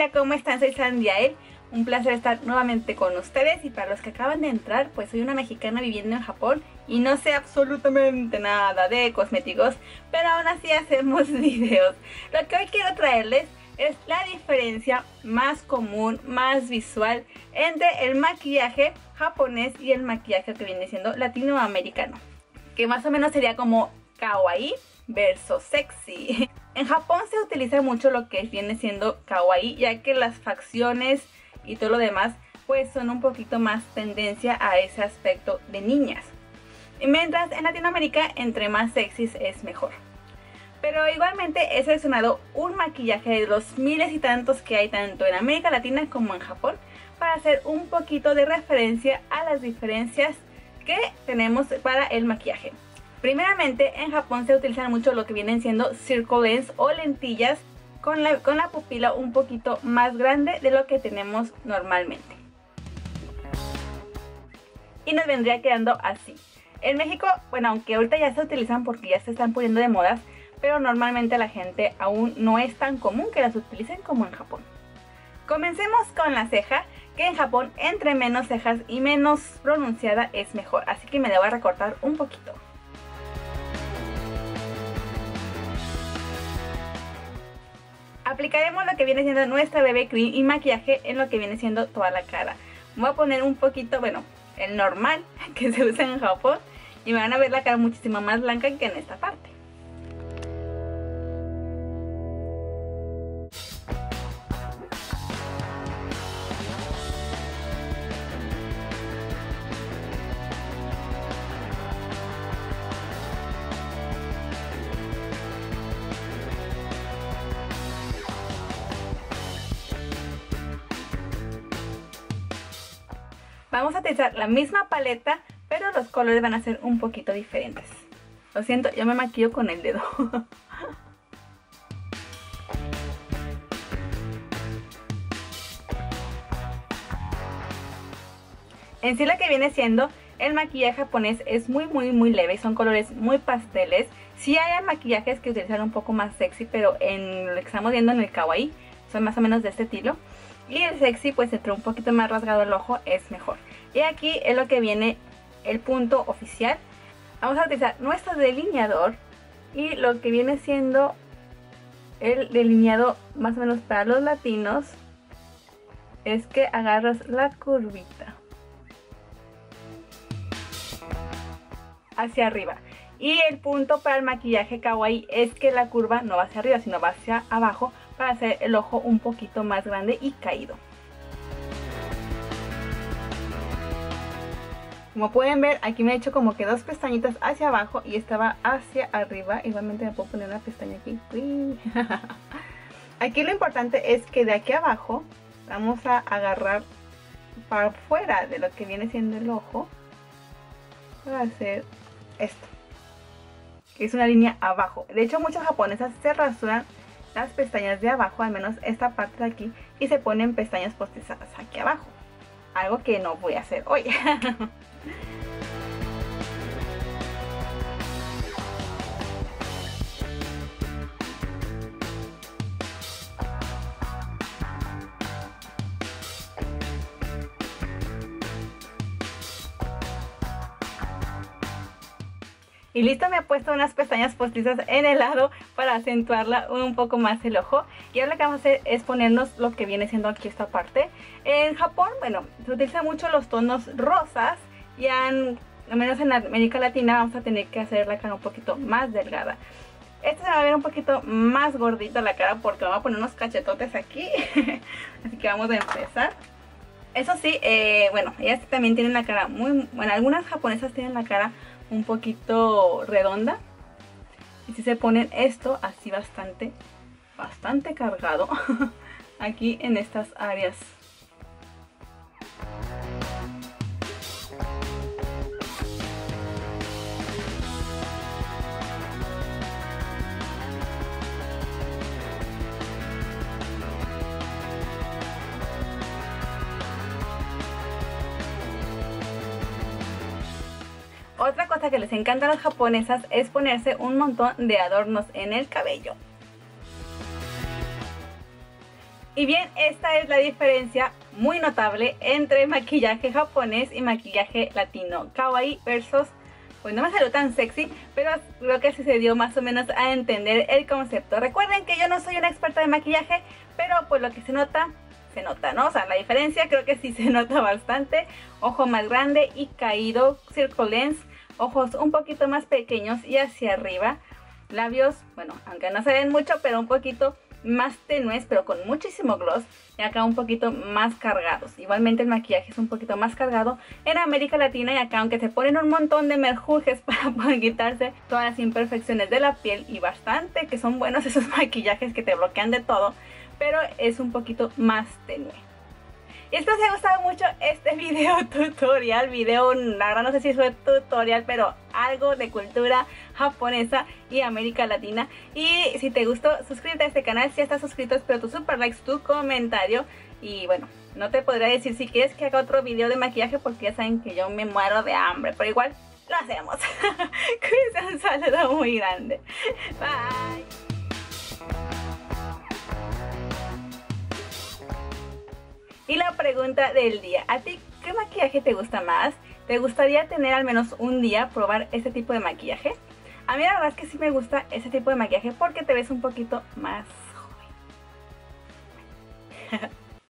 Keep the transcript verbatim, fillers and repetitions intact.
familia, ¿cómo están? Soy Sandy Yael. Un placer estar nuevamente con ustedes, y para los que acaban de entrar, pues soy una mexicana viviendo en Japón y no sé absolutamente nada de cosméticos, pero aún así hacemos videos. Lo que hoy quiero traerles es la diferencia más común, más visual entre el maquillaje japonés y el maquillaje que viene siendo latinoamericano, que más o menos sería como kawaii versus sexy. En Japón se utiliza mucho lo que viene siendo kawaii, ya que las facciones y todo lo demás pues son un poquito más tendencia a ese aspecto de niñas, y mientras en Latinoamérica entre más sexys es mejor. Pero igualmente he seleccionado un maquillaje de los miles y tantos que hay tanto en América Latina como en Japón, para hacer un poquito de referencia a las diferencias que tenemos para el maquillaje. Primeramente, en Japón se utilizan mucho lo que vienen siendo circle lens o lentillas con la, con la pupila un poquito más grande de lo que tenemos normalmente. Y nos vendría quedando así. En México, bueno, aunque ahorita ya se utilizan porque ya se están poniendo de modas, pero normalmente la gente aún no es tan común que las utilicen como en Japón. Comencemos con la ceja, que en Japón entre menos cejas y menos pronunciada es mejor, así que me debo recortar un poquito. Aplicaremos lo que viene siendo nuestra B B cream y maquillaje en lo que viene siendo toda la cara. Voy a poner un poquito, bueno, el normal que se usa en Japón, y me van a ver la cara muchísimo más blanca que en esta parte. Vamos a utilizar la misma paleta, pero los colores van a ser un poquito diferentes. Lo siento, yo me maquillo con el dedo. En sí, lo que viene siendo el maquillaje japonés es muy muy muy leve, son colores muy pasteles. Sí hay maquillajes que utilizan un poco más sexy, pero en lo que estamos viendo en el kawaii son más o menos de este estilo. Y el sexy, pues entre un poquito más rasgado el ojo es mejor. Y aquí es lo que viene el punto oficial. Vamos a utilizar nuestro delineador, y lo que viene siendo el delineado más o menos para los latinos es que agarras la curvita hacia arriba. Y el punto para el maquillaje kawaii es que la curva no va hacia arriba, sino va hacia abajo, para hacer el ojo un poquito más grande y caído. Como pueden ver, aquí me he hecho como que dos pestañitas hacia abajo y estaba hacia arriba. Igualmente me puedo poner una pestaña aquí. Aquí lo importante es que de aquí abajo vamos a agarrar para afuera de lo que viene siendo el ojo para hacer esto, que es una línea abajo. De hecho, muchas japonesas se rasuran las pestañas de abajo, al menos esta parte de aquí, y se ponen pestañas postizadas aquí abajo, algo que no voy a hacer hoy. Y listo, me he puesto unas pestañas postizas en el lado para acentuarla un poco más el ojo. Y ahora lo que vamos a hacer es ponernos lo que viene siendo aquí esta parte. En Japón, bueno, se utilizan mucho los tonos rosas, y en, al menos en América Latina vamos a tener que hacer la cara un poquito más delgada. Esta se va a ver un poquito más gordita la cara porque vamos a poner unos cachetotes aquí. Así que vamos a empezar. Eso sí, eh, bueno, ellas también tienen la cara muy... Bueno, algunas japonesas tienen la cara un poquito redonda, y si se ponen esto así bastante bastante cargado aquí en estas áreas. Otra cosa que les encanta a las japonesas es ponerse un montón de adornos en el cabello. Y bien, esta es la diferencia muy notable entre maquillaje japonés y maquillaje latino. Kawaii versus, pues no me salió tan sexy, pero creo que así se dio más o menos a entender el concepto. Recuerden que yo no soy una experta de maquillaje, pero pues lo que se nota, se nota, ¿no? O sea, la diferencia creo que sí se nota bastante. Ojo más grande y caído, circle lens, ojos un poquito más pequeños y hacia arriba. Labios, bueno, aunque no se ven mucho, pero un poquito más tenues, pero con muchísimo gloss, y acá un poquito más cargados. Igualmente el maquillaje es un poquito más cargado en América Latina, y acá aunque se ponen un montón de merjurjes para poder quitarse todas las imperfecciones de la piel, y bastante que son buenos esos maquillajes que te bloquean de todo, pero es un poquito más tenue. Y espero que os haya gustado mucho este video tutorial, video, la verdad no sé si fue tutorial, pero algo de cultura japonesa y América Latina. Y si te gustó, suscríbete a este canal si estás suscrito, espero tus super likes, tu comentario. Y bueno, no te podría decir si quieres que haga otro video de maquillaje porque ya saben que yo me muero de hambre, pero igual lo hacemos. Cuídense, un saludo muy grande. Bye. Y la pregunta del día, ¿a ti qué maquillaje te gusta más? ¿Te gustaría tener al menos un día probar este tipo de maquillaje? A mí la verdad es que sí me gusta este tipo de maquillaje porque te ves un poquito más joven.